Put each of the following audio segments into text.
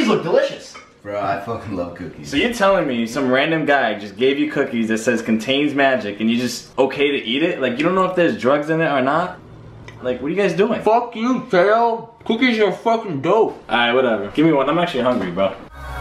cookies look delicious. Bro, I fucking love cookies. So you're telling me some random guy just gave you cookies that says contains magic and you just okay to eat it? Like, you don't know if there's drugs in it or not? Like, what are you guys doing? Fuck you, Tail. Cookies are fucking dope. Alright, whatever. Give me one. I'm actually hungry, bro.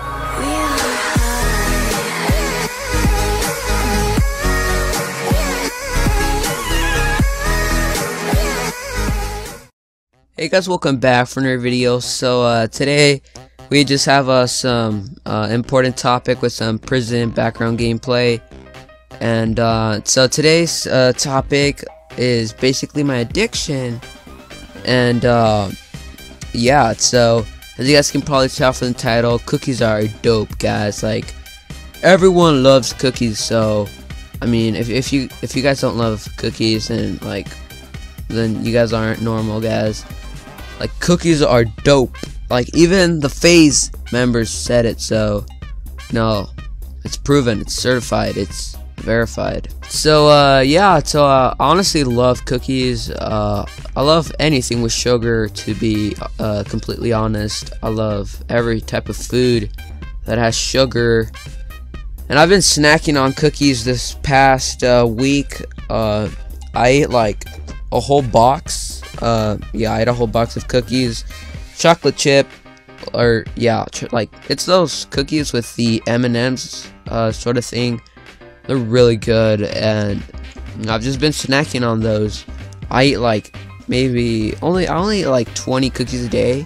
Hey guys, welcome back for another video. So today we just have some important topic with some prison background gameplay, and so today's topic is basically my addiction. And yeah, so as you guys can probably tell from the title, cookies are dope, guys. Like, everyone loves cookies. So I mean, if you guys don't love cookies, then you guys aren't normal, guys. Like, cookies are dope. Like, even the FaZe members said it, so no, it's proven, it's certified, it's verified. So yeah, so I honestly love cookies. I love anything with sugar, to be completely honest. I love every type of food that has sugar. And I've been snacking on cookies this past week. I ate like a whole box. Yeah, I ate a whole box of cookies, chocolate chip, or yeah, like, it's those cookies with the M&Ms sort of thing. They're really good, and I've just been snacking on those. I eat like maybe I only eat like 20 cookies a day.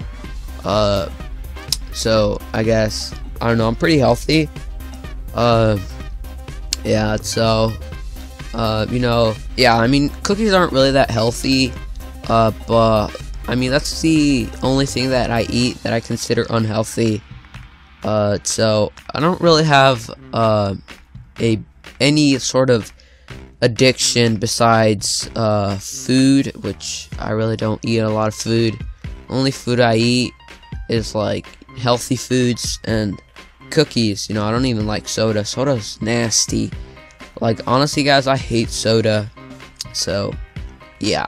So I guess, I don't know, I'm pretty healthy. Yeah, so you know, yeah, I mean, cookies aren't really that healthy. But I mean, that's the only thing that I eat that I consider unhealthy. So I don't really have any sort of addiction besides food, which I really don't eat a lot of food. Only food I eat is like healthy foods and cookies. You know, I don't even like soda. Soda's nasty. Like, honestly, guys, I hate soda. So yeah.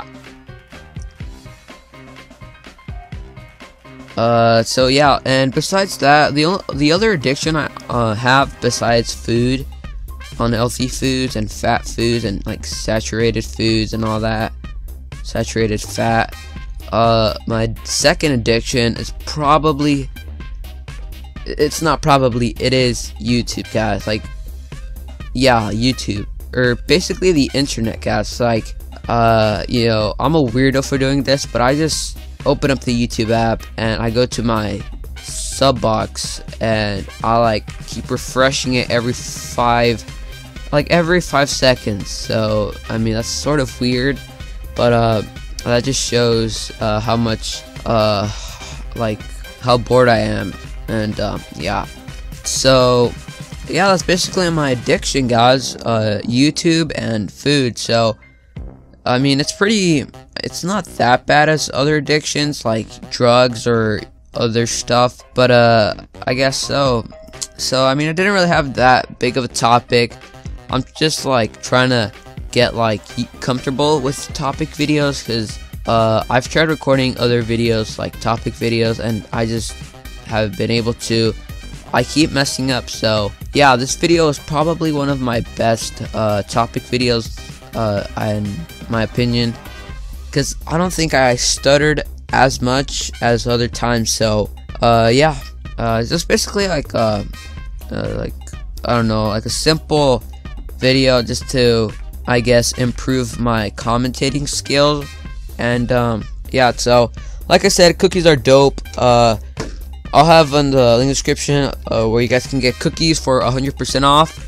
So yeah, and besides that, the other addiction I have besides food, unhealthy foods and fat foods and like saturated foods and all that, saturated fat, my second addiction is probably, it's not probably, it is YouTube, guys. Like, yeah, YouTube, or basically the internet, guys. Like, you know, I'm a weirdo for doing this, but I just open up the YouTube app and I go to my sub box and I like keep refreshing it every 5 seconds. So I mean, that's sort of weird, but that just shows how much like how bored I am. And yeah, so yeah, that's basically my addiction, guys. YouTube and food. So I mean, it's not that bad as other addictions like drugs or other stuff, but I guess so. So I mean, I didn't really have that big of a topic. I'm just like trying to get like comfortable with topic videos, because I've tried recording other videos, like topic videos, and I just haven't been able to. I keep messing up. So yeah, this video is probably one of my best topic videos in my opinion, because I don't think I stuttered as much as other times. So yeah, just basically like I don't know, like a simple video just to, I guess, improve my commentating skills. And yeah, so like I said, cookies are dope. I'll have in the link description where you guys can get cookies for 100% off.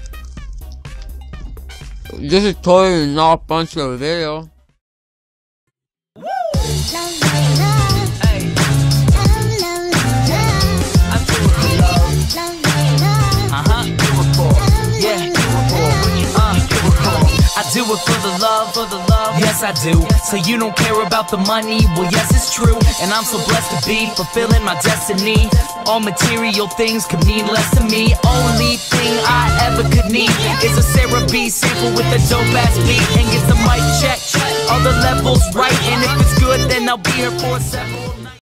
This is totally not a bunch of a video. I do it for the love, yes I do. So you don't care about the money, well yes it's true. And I'm so blessed to be fulfilling my destiny. All material things could mean less to me. Only thing I ever could need is a Sarah B sample with a dope ass beat. And get the mic check, all the levels right. And if it's good then I'll be here for several